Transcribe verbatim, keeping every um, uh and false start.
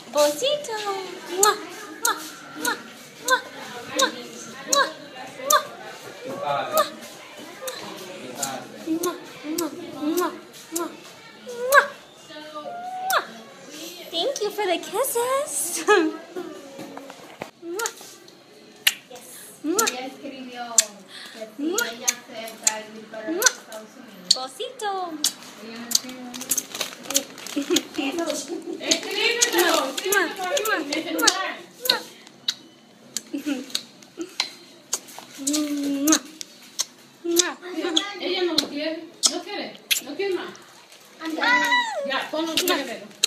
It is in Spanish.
Bocito. ¡Mua! ¡Mua! ¡Mua! ¡Mua! ¡Mua! ¡Mua! ¡Mua! ¡Mua! ¡Mua! ¡Mua! ¡Mua! ¡Mua! Thank you for the kisses. Ella escribió que si ella acepta ir para los Estados Unidos. Bocito. Ella no escribió. Escríbelo. Ella no lo quiere. No quiere. No quiere más. Ya, ponlo en el